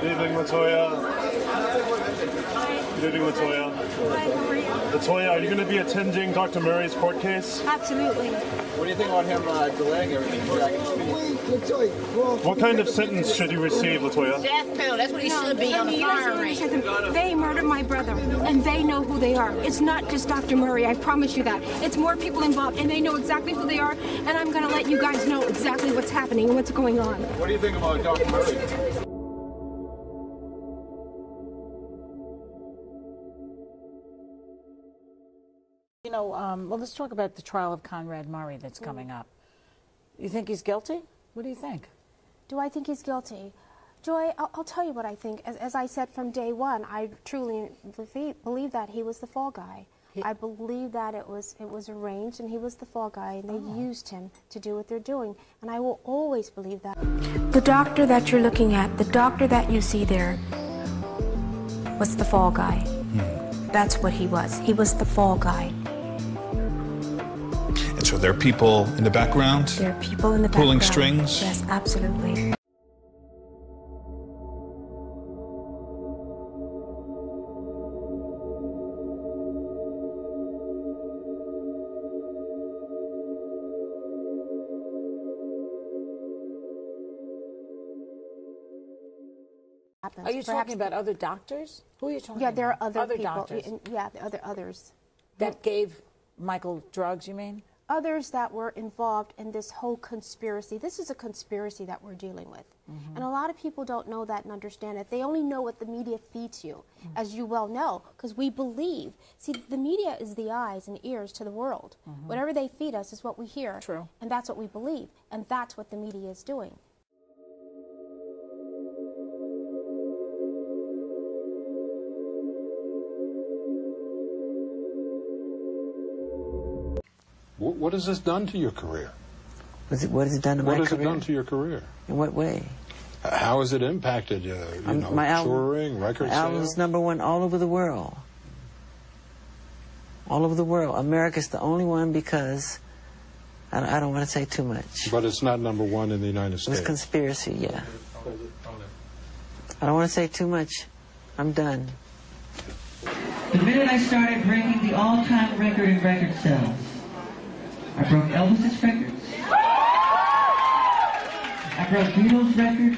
Good evening, Latoya. Good evening, Latoya. Latoya, are you going to be attending Dr. Murray's court case? Absolutely. What do you think about him delaying everything so I can speak? What kind of sentence should he receive, Latoya? Death penalty. That's what he should be on the firing range. They murdered my brother, and they know who they are. It's not just Dr. Murray, I promise you that. It's more people involved, and they know exactly who they are, and I'm going to let you guys know exactly what's happening and what's going on. What do you think about Dr. Murray? You know, well, let's talk about the trial of Conrad Murray that's coming up. You think he's guilty? What do you think? Do I think he's guilty? Joy, I'll tell you what I think. As I said from day one, I truly believe that he was the fall guy. I believe that it was arranged and he was the fall guy, and they used him to do what they're doing. And I will always believe that. The doctor that you're looking at, the doctor that you see there, was the fall guy. That's what he was. He was the fall guy. And so there are people in the background? There are people in the pulling background. strings? Yes, absolutely. Are you talking about other doctors? Who are you talking about? Yeah, there are other people. doctors. Yeah, others. That gave Michael drugs, you mean? Others that were involved in this whole conspiracy. This is a conspiracy that we're dealing with. And a lot of people don't know that and understand it. They only know what the media feeds you, as you well know, because we believe. See, the media is the eyes and ears to the world. Whatever they feed us is what we hear. True. And that's what we believe. And that's what the media is doing. What has this done to your career? What has it done to my career? What has it done to your career? In what way? How has it impacted, touring, record sales? My album's #1 all over the world. All over the world. America's the only one because, I don't want to say too much. But it's not #1 in the United States. It's conspiracy, yeah. I don't want to say too much. I'm done. The minute I started breaking the all-time record in record sales, I broke Elvis's records. I broke Beatles' records.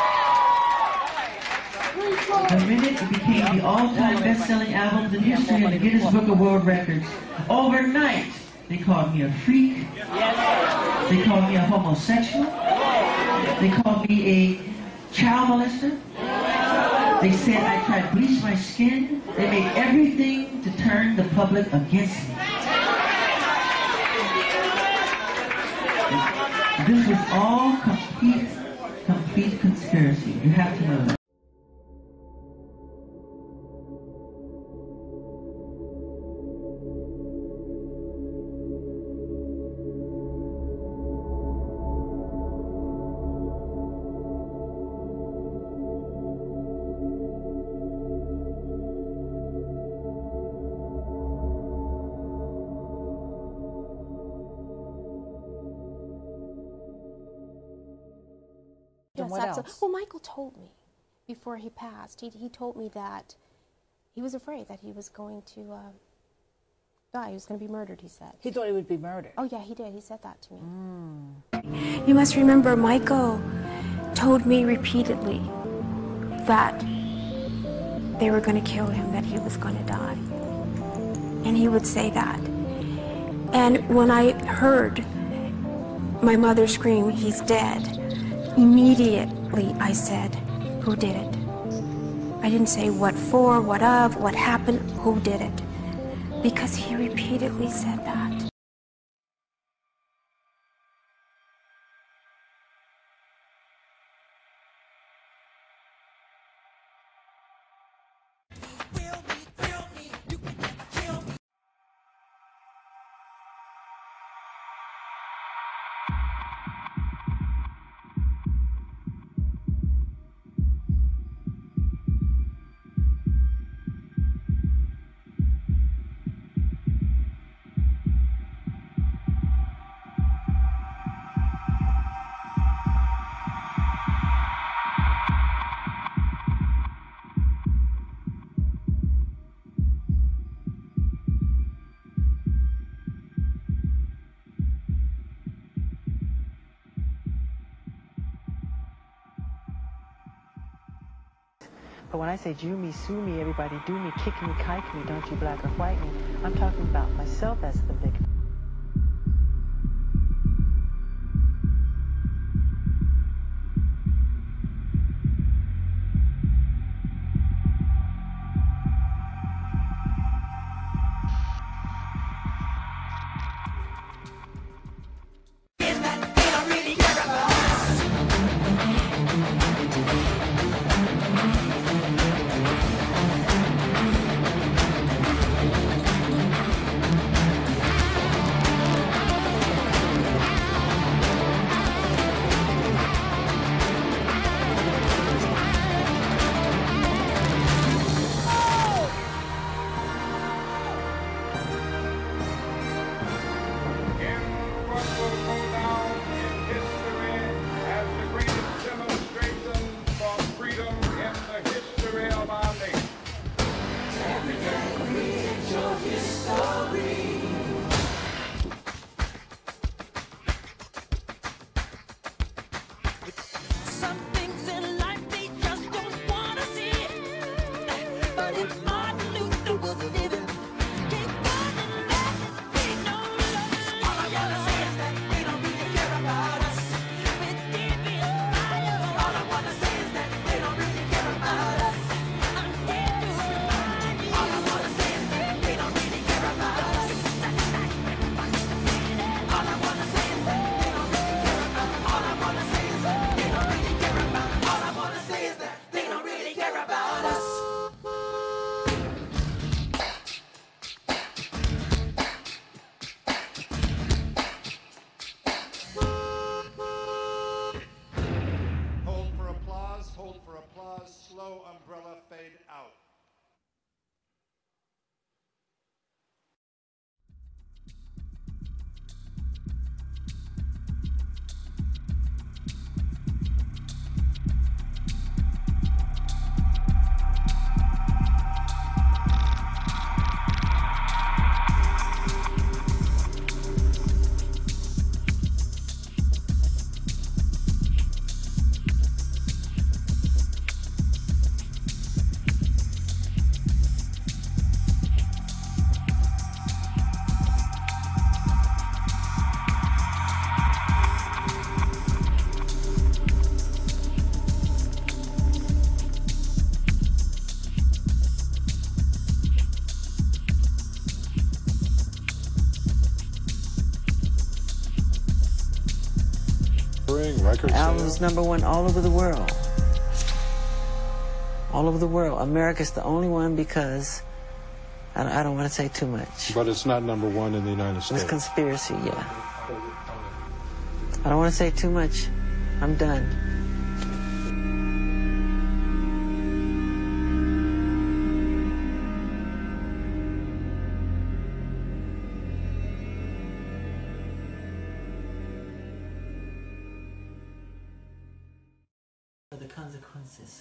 The minute it became the all-time best-selling albums in history in the Guinness Book of World Records, overnight they called me a freak. They called me a homosexual. They called me a child molester. They said I tried to bleach my skin. They made everything to turn the public against me. This was all complete conspiracy. You have to know that. Yes, what else? Well, Michael told me before he passed. He told me that he was afraid that he was going to die. He was going to be murdered, he said. He thought he would be murdered? Oh, yeah, he did. He said that to me. You must remember, Michael told me repeatedly that they were going to kill him, that he was going to die. And he would say that. And when I heard my mother scream, "He's dead," immediately I said, "Who did it?" I didn't say what for, what of, what happened, who did it? Because he repeatedly said that. But when I say Jew me, sue me, everybody do me, kick me, kike me, don't you black or white me, I'm talking about myself as the victim. Album's #1 all over the world. All over the world. America's the only one because I don't want to say too much. But it's not #1 in the United States. It's conspiracy, yeah. I don't want to say too much. I'm done. The consequences.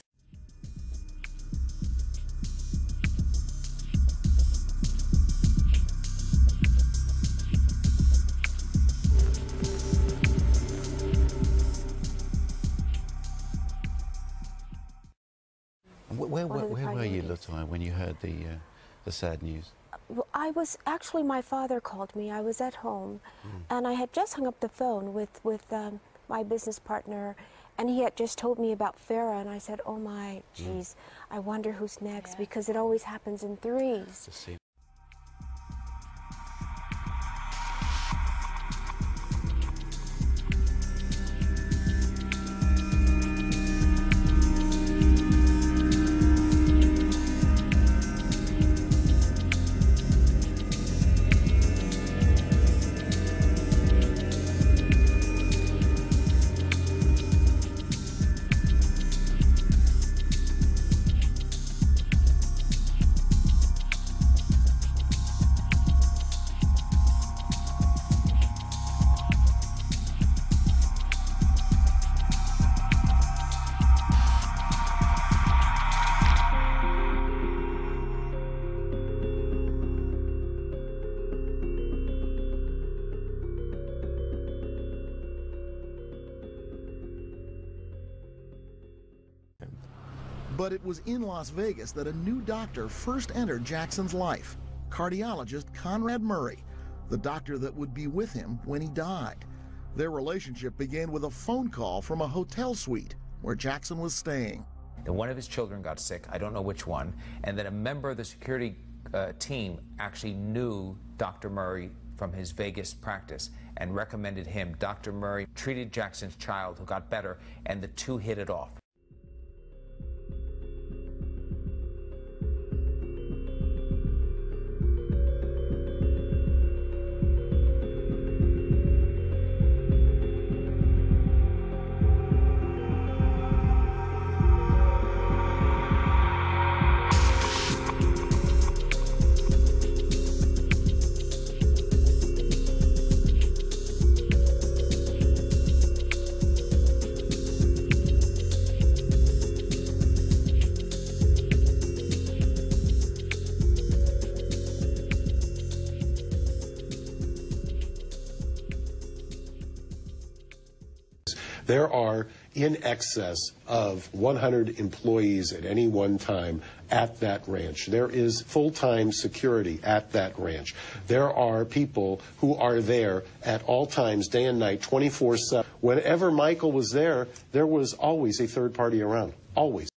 Where were you, Latoya, when you heard the sad news? Well, I was actually, my father called me. I was at home, and I had just hung up the phone with my business partner, and he had just told me about Farah, and I said, oh my, geez, I wonder who's next, because it always happens in threes. But it was in Las Vegas that a new doctor first entered Jackson's life, cardiologist Conrad Murray, the doctor that would be with him when he died. Their relationship began with a phone call from a hotel suite where Jackson was staying. And one of his children got sick, I don't know which one, and then a member of the security team actually knew Dr. Murray from his Vegas practice and recommended him. Dr. Murray treated Jackson's child, who got better, and the two hit it off. There are in excess of 100 employees at any one time at that ranch. There is full-time security at that ranch. There are people who are there at all times, day and night, 24/7. Whenever Michael was there was always a third party around, always.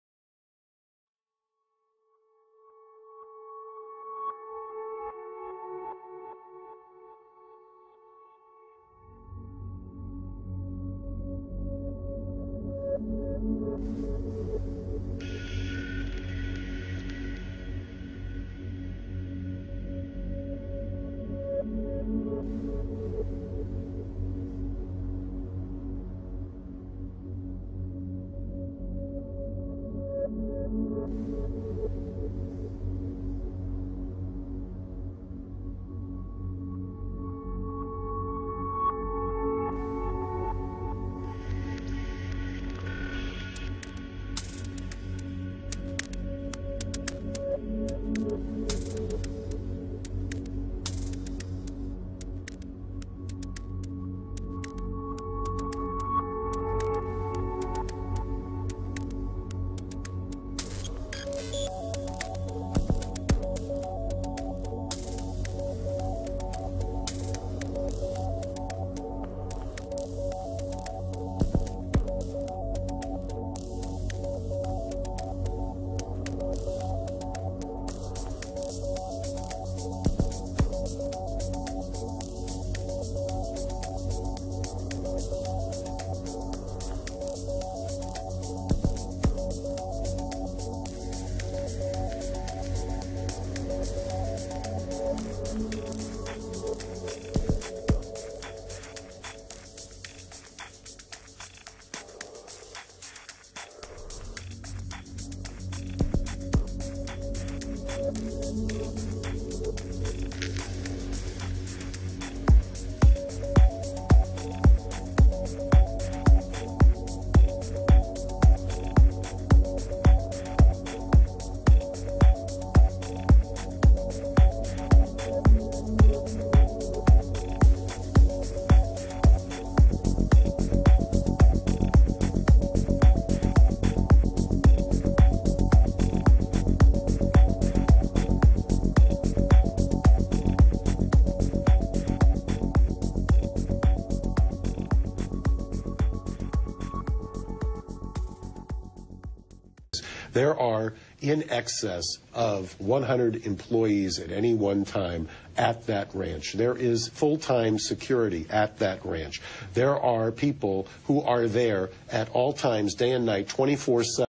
There are in excess of 100 employees at any one time at that ranch. There is full-time security at that ranch. There are people who are there at all times, day and night, 24/7.